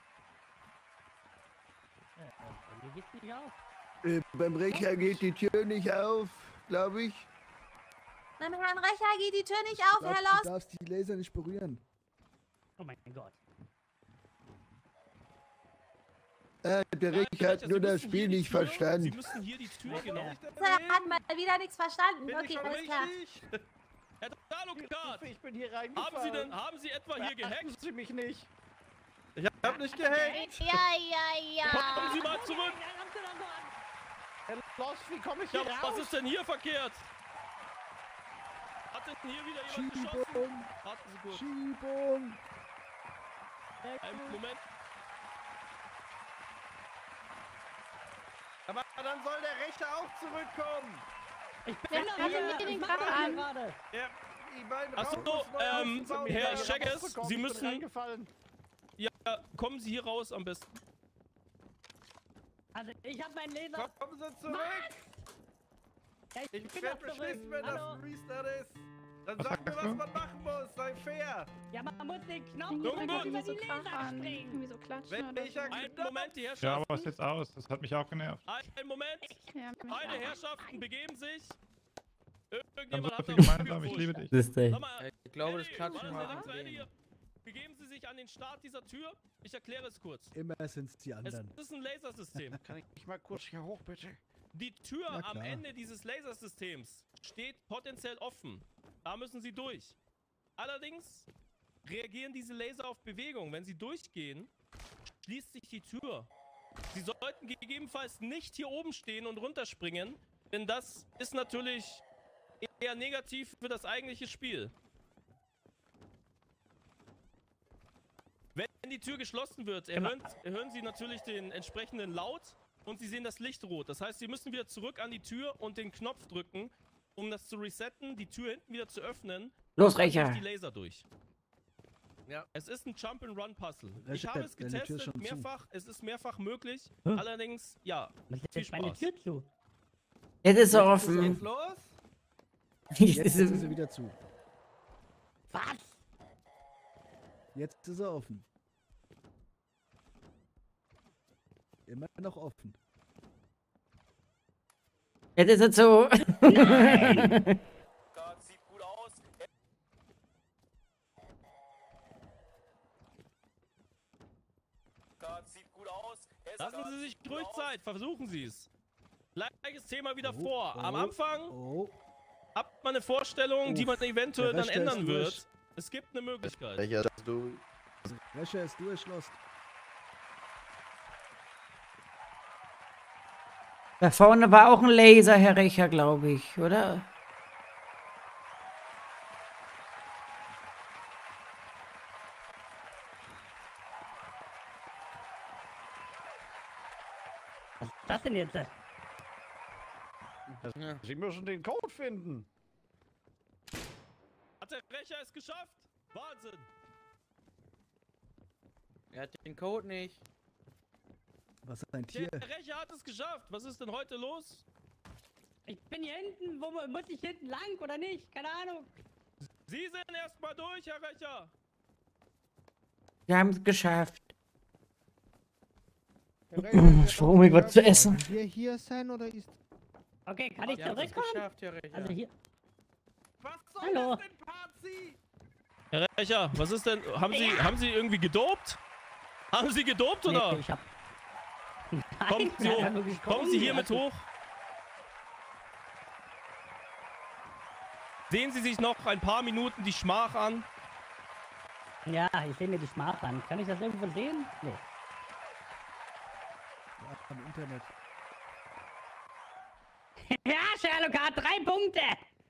Mir geht's nicht auf. Beim Recher geht die Tür nicht auf, glaube ich. Beim Herrn Rächer geht die Tür nicht auf, Ich glaub, Herr du Lost. darfst die Laser nicht berühren. Oh mein Gott. Der Recher hat nur das Spiel nicht verstanden. Sie müssen hier die Tür genau. Er hat mal wieder nichts verstanden. Okay, alles klar. Herr Sherlock, Ich bin hier reingefallen. haben Sie etwa hier gehackt? Sie mich nicht. Ich hab nicht gehackt. Ja. Kommen Sie mal zurück. Los, wie komme ich Ja, hier raus? was ist denn hier verkehrt? Hat denn hier wieder jemand geschossen? Warten Sie kurz. Schiebung! Einen Moment. Aber dann soll der Rechte auch zurückkommen. Ich bin doch hier. Ich mach das hier gerade. Ja, ich mein, Achso, Herr Scheckes, Sie müssen... Reingefallen. Ja, kommen Sie hier raus am besten. Also, ich hab meinen Laser. Kommen Sie zurück! Ja, Ich bin werde doch zurück. beschissen, wenn das Hallo. ein Restart ist. Dann Was sag mir, sagst was du? man machen muss. Sei fair. Ja, man muss den Knopf Nun drücken gut. und über die Laser springen. Irgendwie so klatschen Wenn oder ich so. Einen Moment, die Ja, Herrschaften. aber was jetzt aus? Das hat mich auch genervt. Einen Moment. Ja, mich Beide auch. Herrschaften begeben sich. Wir haben Irgendjemand so hat viel da gemeinsam, ich liebe dich. Siehste. Sag mal, Ich glaube, das Eddie, Klatschen war war das am Eddie? Gehen. Begeben Sie sich an den Start dieser Tür. Ich erkläre es kurz. Immer sind's die Es anderen. ist ein Lasersystem. Kann ich mal kurz hier hoch, bitte? Die Tür Ja, am klar. Ende dieses Lasersystems steht potenziell offen. Da müssen Sie durch. Allerdings reagieren diese Laser auf Bewegung. Wenn sie durchgehen, schließt sich die Tür. Sie sollten gegebenenfalls nicht hier oben stehen und runterspringen, denn das ist natürlich eher negativ für das eigentliche Spiel. Wenn die Tür geschlossen wird, erhören Sie natürlich den entsprechenden Laut und Sie sehen das Licht rot. Das heißt, Sie müssen wieder zurück an die Tür und den Knopf drücken, um das zu resetten, die Tür hinten wieder zu öffnen. Los, Dann Recher. durch die Laser durch. Ja, es ist ein Jump-and-Run-Puzzle. Ich habe es deine Tür ist getestet, schon zu. mehrfach. Es ist mehrfach möglich. Hm? Allerdings, ja, Was ist viel jetzt meine Spaß. Tür zu? Jetzt ist er Geht's offen. los? Jetzt ist sie wieder zu. Was? Jetzt ist er offen. Immer noch offen. Jetzt ist er zu. Sieht gut aus. Sieht gut aus. Lassen Sie sich ruhig Zeit, versuchen Sie es. Gleiches Thema wieder Oh, vor. Am oh, Anfang Oh, hat man eine Vorstellung, die man eventuell der dann Wächter ist ändern durch. wird. Es gibt eine Möglichkeit. Recher, dass du... Wäscher ist durchschlossen. Da vorne war auch ein Laser, Herr Recher, glaube ich, oder? Was ist das denn jetzt? Sie müssen den Code finden. Hat der Recher es geschafft? Wahnsinn. Er hat den Code nicht. Was ist ein Tier? Der Recher hat es geschafft. Was ist denn heute los? Ich bin hier hinten. Wo muss ich hinten lang oder nicht? Keine Ahnung. Sie sind erstmal durch, Herr Recher. Wir haben es geschafft. Ich brauche mir was zu essen. Wollen wir hier sein oder ist... Okay, kann ich Sie haben es zurückkommen? geschafft, Herr Recher. Also hier. Was soll Hallo. das denn, Pazi? Herr Recher, was ist denn? Haben Sie irgendwie gedopt? Haben Sie gedopt oder? Nee, ich hab... Nein, Kommen Sie, wir hoch. haben wirklich Kommen Sie Code. hier mit hoch. Sehen Sie sich noch ein paar Minuten die Schmach an. Ja, ich sehe mir die Schmach an. Kann ich das irgendwo sehen? Nee. Ja, am Internet. Ja, Sherlock hat 3 Punkte.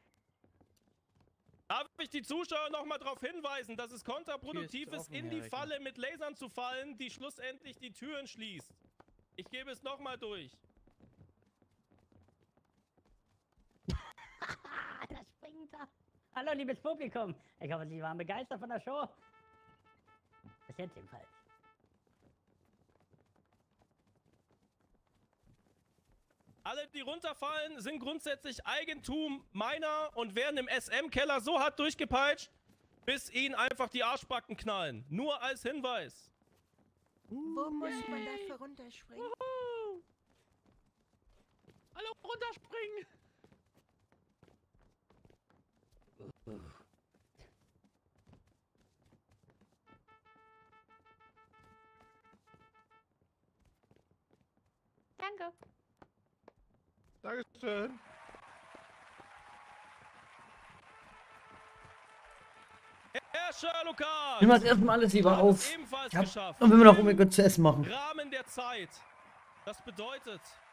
Darf ich die Zuschauer noch mal darauf hinweisen, dass es kontraproduktiv Tür ist ist, offen, in Herr die Recker. Falle mit Lasern zu fallen, die schlussendlich die Türen schließt. Ich gebe es noch mal durch. Das springt da. Hallo, liebes Publikum. Ich hoffe, Sie waren begeistert von der Show. Bis jetzt jedenfalls. Alle, die runterfallen, sind grundsätzlich Eigentum meiner und werden im SM-Keller so hart durchgepeitscht, bis ihnen einfach die Arschbacken knallen. Nur als Hinweis. Wo muss man dafür runterspringen? Alle runterspringen! Danke. Dankeschön. Herr Sherlock Holmes! Nimm das erstmal alles lieber auf. Ebenfalls Ja, geschafft. und wenn wir noch unbedingt zu essen machen. Im Rahmen der Zeit. Das bedeutet,